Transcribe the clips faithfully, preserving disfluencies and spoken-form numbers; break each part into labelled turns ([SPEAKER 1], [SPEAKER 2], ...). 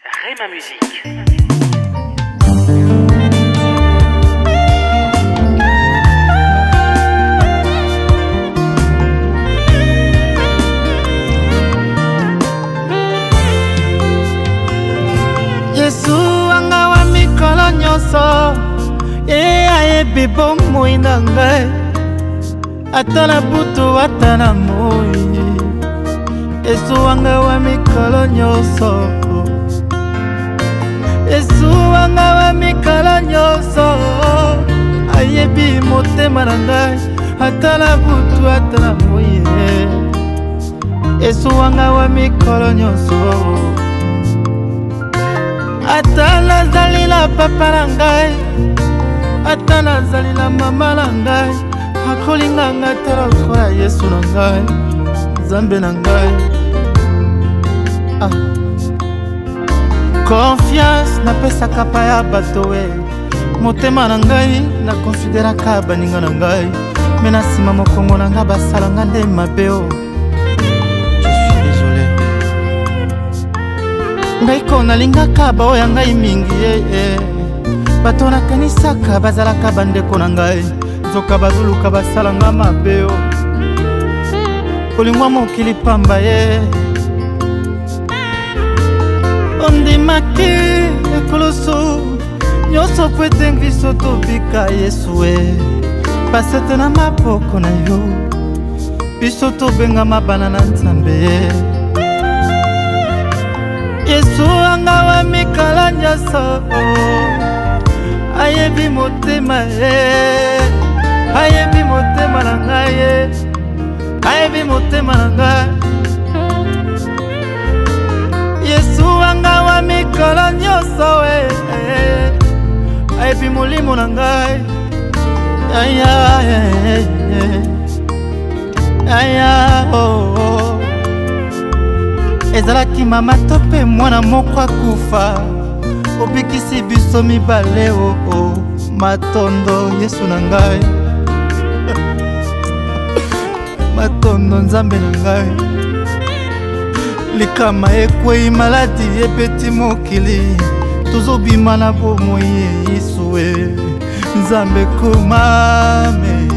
[SPEAKER 1] Rema Musique.
[SPEAKER 2] Yesu anga wa mikolo nyonso ye ayebi bomoi na ngai ata na butu ata na moi. Yesu anga wa mikolo nyonso Yesu anga wa mikolo nyonso ayebi motema na ngai ata na butu ata na moi. Yesu anga wa mikolo nyonso ata nazali na papa na ngai ata nazali na mama na ngai akolinga ngai te lokola Yesu na ngai Nzambe na ngai. ah. Confiance napesaka pa ya bato we motema na ngai nakonsideraka baninga na ngai me na nsima mokongo na ngai basalanga nde mabe o. Ngai ko nalingaka baoya ngai mingi ye bato nakanisaka bazalaka bandeko na ngai nzoka bazoluka basalanga mabe o. Kolingwa mokili pamba ye ondimaki ekoloso nyonso po etengi biso tobika Yesu e basete na maboko na yo biso tobengama bana na Nzambe. Yesu anga wa mikolo nyonso ayebi motema ye ayebi motema na ngai ye ayebi motema na ngai. Yesu anga wa mikolo nyonso we ayebi molimo na ngai. Aya aya oh ezalaki mama to mpe mwana moko akufa obikisi biso mibale o oh, oh. Matondo Yesu na ngai matondo Nzambe na ngai likama ekwei maladi ebeti mokili tozobima na bomoi Yesu e Nzambe kumame.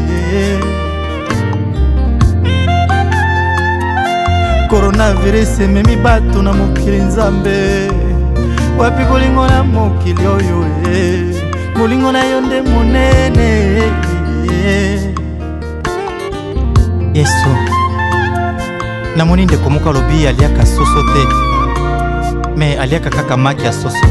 [SPEAKER 2] Coronavirus ememi bato na mokili Nzambe wapi kolingo na mokili oyo e molingo na yo nde monene. Yesu namoni ndeko moko alobi aliaka soso te me aliaka kaka maki ya soso.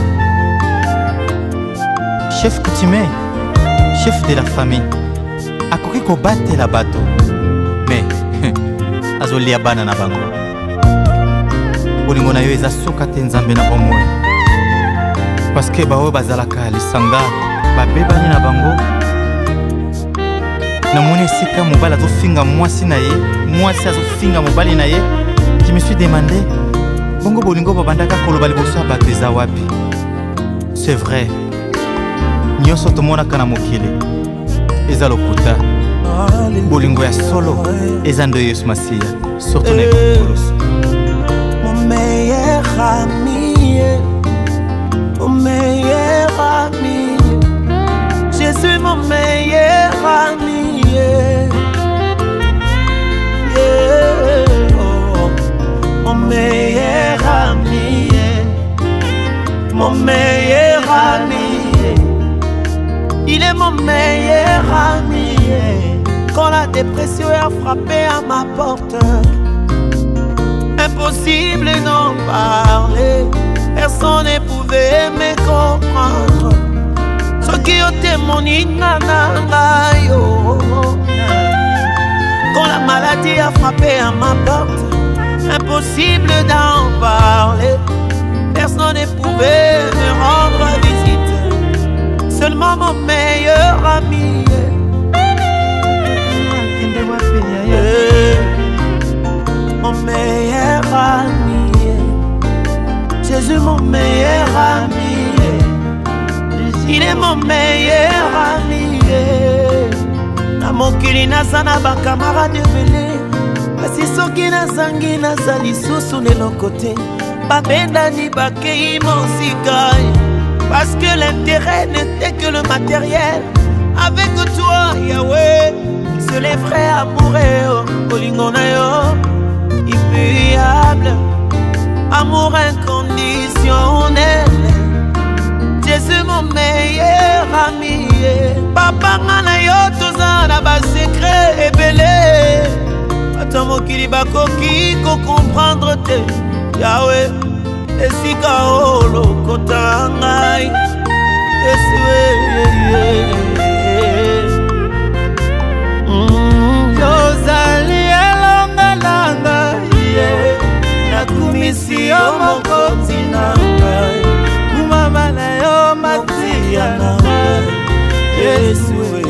[SPEAKER 2] Chef coutumier, chef de la famille akoki kobatela bato me azolia bana na bango. Bolingo na yo eza soka te Nzambe na bomoi paske baoyo bazalaka lisanga babebani na bango. Namoni esika mobali azofinga mwasi na ye mwasi azofinga mobali na ye. Je me suis demandé bongo bolingo babandaka koloba liboso ya bato eza wapi? C'est vrai nyonso tomonaka na mokili eza lokuta bolingo ya solo eza nde Yesu Masiya surtout na ekoloso.
[SPEAKER 3] Mon meilleur ami, mon meilleur ami, Jésus mon meilleur ami, yeah. Oh, mon meilleur ami, yeah. Mon meilleur ami, yeah. Il est mon meilleur ami, yeah. Quand la dépression a frappé à ma porte, impossible d'en parler, personne ne pouvait me comprendre. Ce qui ont témoigné, quand la maladie a frappé à ma porte, impossible d'en parler, personne ne pouvait me rendre visite. Seulement mon meilleur ami, mon meilleur ami, Jésus mon meilleur ami, il est mon meilleur ami. Na mokili naza na ba camarade ebele, kasi soki nazangi naza lisusu lelo kote babendani bakei mosika parce que l'intérêt n'était que le matériel. Avec toi Yahweh, c'est les frères amoureux, Olingo na yo impayable, amour inconditionnel. Jésus mon meilleur ami, papa ngana yo tozana ba secret ebele, ata mokili bakoki ko comprendre te Yahweh, esika olokota ngai Yesue.
[SPEAKER 2] Yozali elonga nanga nakumisi yo mokonzi na ngai, kumama na yo matia na ngai Yesue.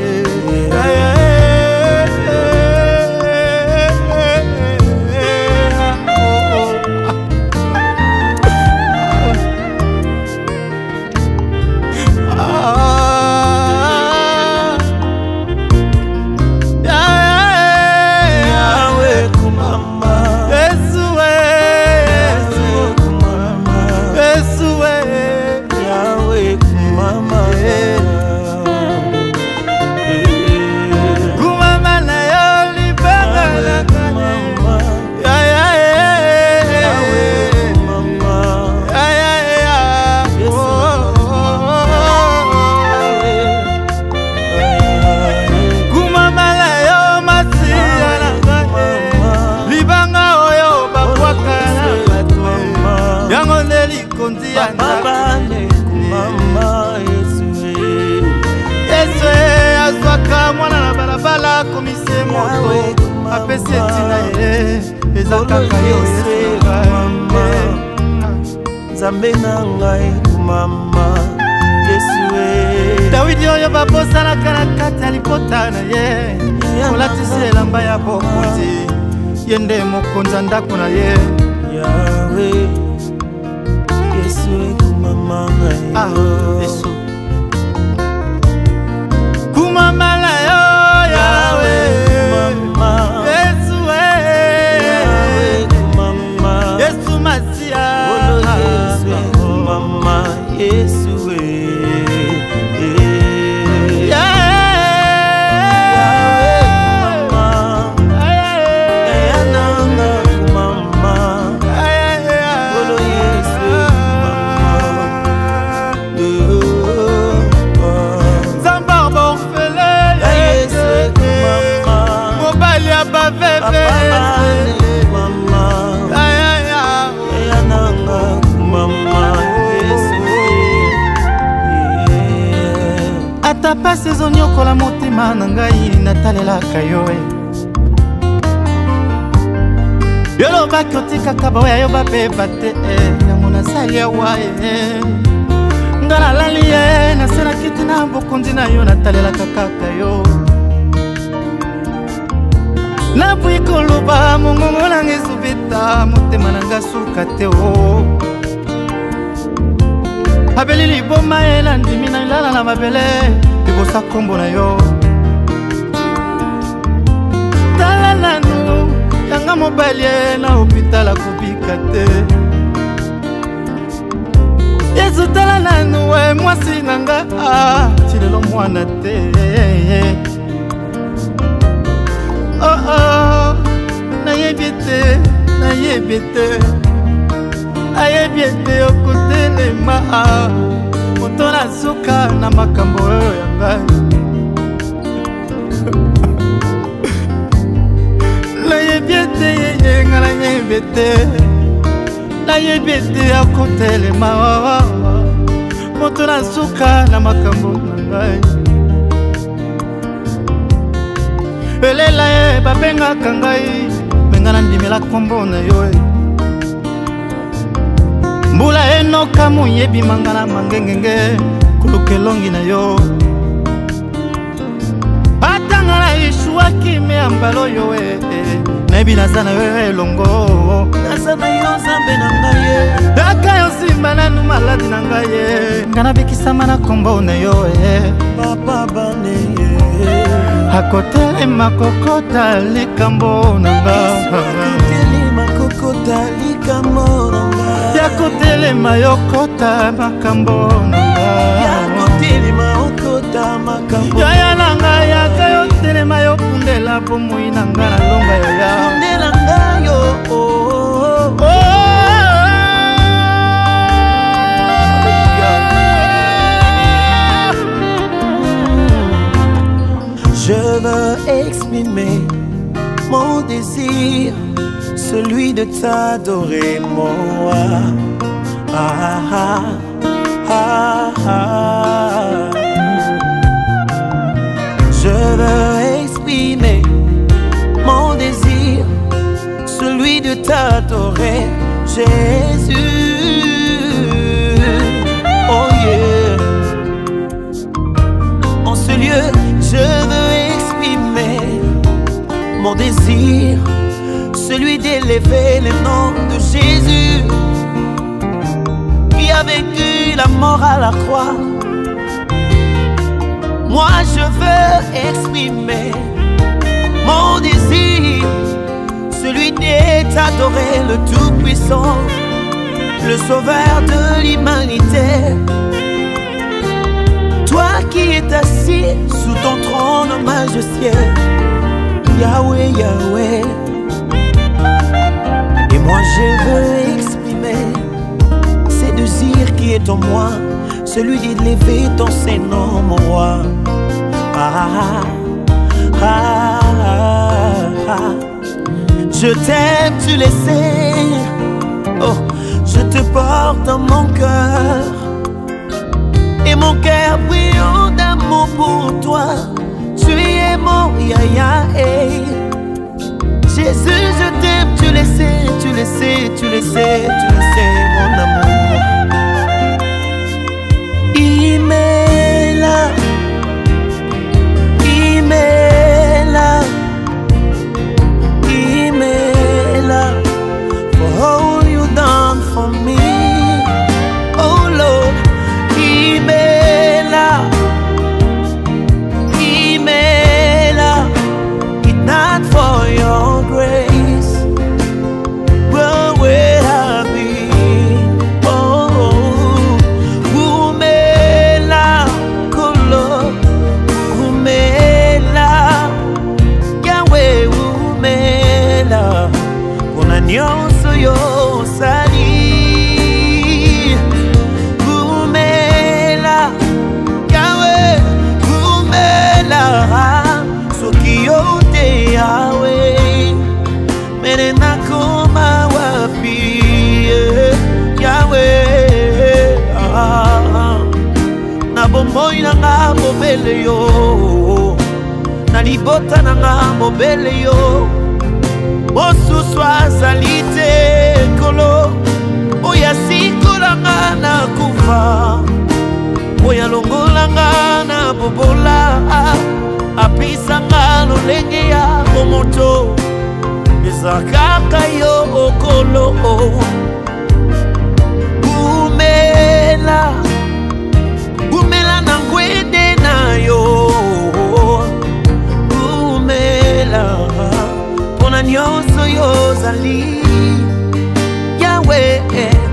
[SPEAKER 2] Apesi etina ye eza kaka yo Nzambe na ngai mama Yesue. Dawidi oyo babosanaka na kati ya libota na ye, olatisi elamba ya bokonzi, ye nde mokonzi ya ndako na ye.
[SPEAKER 3] Yahweh Yesue kumama ngai.
[SPEAKER 2] Ah, Yesu kumama na yo Yahweh.
[SPEAKER 3] Mama Yesue,
[SPEAKER 2] ata pasi ezonyokola motema na ngai natalelaka yo. Yolobaki otikaka baoyo yo babeba te, yango nasali awa nga nalali ye nase na kiti na bokonzi na yo natalelaka kaka yo. Nabuyi koloba mongongo nanga ezobeta motema nanga suka te o. Abeli liboma ye na ndimi na ilala na mabele libosa kombo na yo. Tala nanu yanga mobali ye na hopitala kubika te. Yesu tala nanu we mwasi nanga ah chilelo mwana te. Oh oh na yebite na yebite ayebi ete okotelema moto na suka na makambo oyo ya ngai. Nayebi ete yeye nga nayebi ete nayebi ete okotelema moto na suka na makambo na ngai. Elela ye babengaka ngai menga nandimela kombo na yo. Mbula enoka muyebi mangana mangengenge kuluka elongi na yo. Atanga na Yeshua kime ambalo yo e nayebi naza na yo elongo.
[SPEAKER 3] Naza na yo Nzambe na ngai.
[SPEAKER 2] Daka yo simba nanu maladi na ngai. Ngana bikisama na kombo na yo e
[SPEAKER 3] Papa bane
[SPEAKER 2] akotelema kokota likambo na nga.
[SPEAKER 3] Akotelema kokota likambo na nga.
[SPEAKER 2] kotelema yokota makambo
[SPEAKER 3] yakotelema okota makambo
[SPEAKER 2] yaya na ngai yaka yotelema yokundela pomoi na ngai na longa yaya
[SPEAKER 3] kundela ngai yo oh, oh, oh. Je veux exprimer mon désir, celui de t'adorer moi. Ah, ah, ah, ah. Je veux exprimer mon désir, celui de t'adorer, Jésus. Oh yeah. En ce lieu, je veux exprimer mon désir, celui d'élever le nom de Jésus, qui a vaincu la mort à la croix. Moi je veux exprimer mon désir, celui d'adorer le Tout-Puissant, le Sauveur de l'humanité. Toi qui es assis sous ton trône majestueux, Yahweh, Yahweh. Et moi je veux exprimer ces désirs qui est en moi, celui d'élever ton Saint-Nom, mon roi. Ah, ah, ah, ah. Je t'aime, tu le sais. Oh, je te porte dans mon cœur. Et mon cœur brille d'amour pour toi. Tu es mon yaya, hey. Jésus, je t'aime, tu le sais, tu le sais, tu le sais, tu le sais, mon amour. Il m'est là, il m'est là, il m'est là, for all you done for me. Oh Lord, il m'est là, il m'est là, if not for your grace, where would I be? Oh, who made la color, who made la Yahweh, who made la kuna nyonso yo sali, who made la Yahweh, who made la soki yote Yahweh, mene nakoma wapi Yahweh. Ah, na bomoi na nga mobele yo, na libota na nga mobele yo, mosusu azali te kolo, oyo asikola nga na kufa, oyo alongola nga na bobola, apesa nga lolenge ya momoto, eza kaka yo okolo. Bumela, bumela na ngwede na yo, bumela pona nyonso yo zali Yahweh.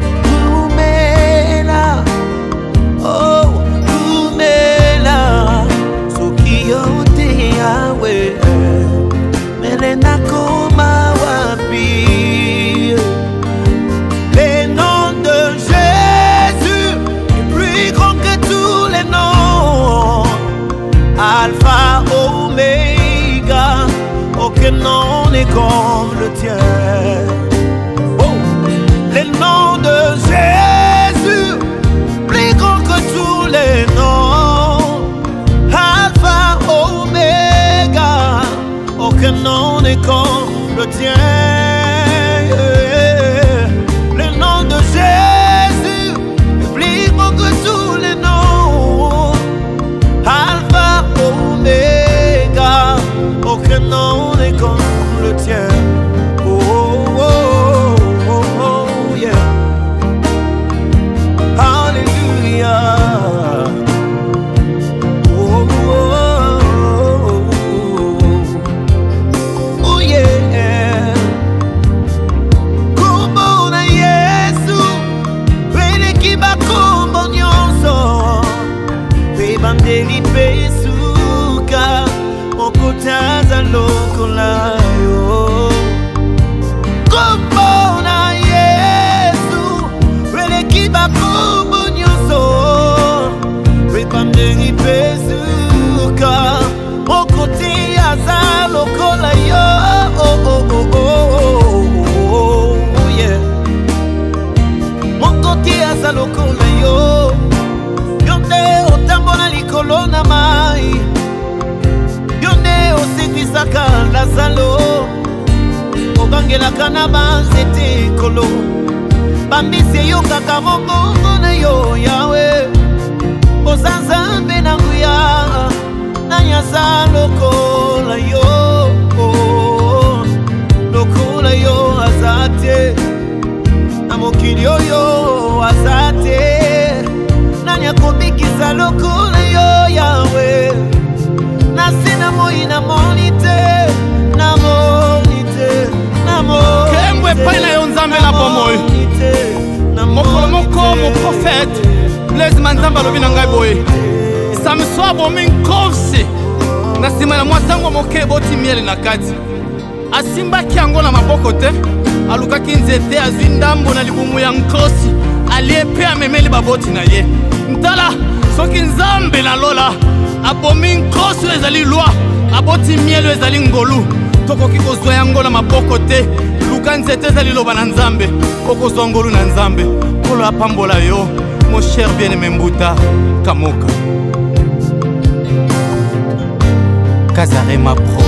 [SPEAKER 3] Bumela, oh bumela soki yote Yahweh, mele nakoma wapi? Le nom de Jésus est plus grand que tous les noms, Alpha, Oméga, aucun nom n'est comme le tien. Oh, le nom de Jésus, plus grand que tous les noms, Alpha, Oméga, aucun nom n'est comme le tien. Le nom de Jésus est plus grand que tous les noms, Alpha, Oméga, aucun nom n'est comme le tien. Oh, oh, oh, oh, oh, yeah. Hallelujah. Oh, oh, oh, oh, oh, yeah. aza lokola yo. Yo nde otambola likolo na mai, yo nde osekwisaka lazalo, obangelaka na banzete ekolo. Bambisi eyokaka mongongo na yo Yawe, oza Nzambe na nguya, nani aza lokola yo, lokola yo aza te, na mokili oyo aza te, nani akobikisa lokola yo Yawe. Nasi na moi na moni te, na moni te, na moni te,
[SPEAKER 2] kengwe epai na yo Nzambe na bomoi. Mokolo moko mo prophète Blaise Manzamba alobi na ngai boye, Samson abomi nkosi na nsima na mwa ntango moke eboti miele na kati. Asimbaki yango na maboko te, alukaki nzete azwi ndambo na libumu ya nkosi, alie mpe amemeli baboti na ye. Ntala soki Nzambe na lola abomi nkosi oyo ezali lwa, aboti miele oyo ezali ngolu, tokoki kozwa yango na maboko te. Luka nzete ezali loba na Nzambe, okozwa ngolu na Nzambe. Kolo apambola yo, mon cher bien-aimé Mbuta Kamoka. Kazarema Pro.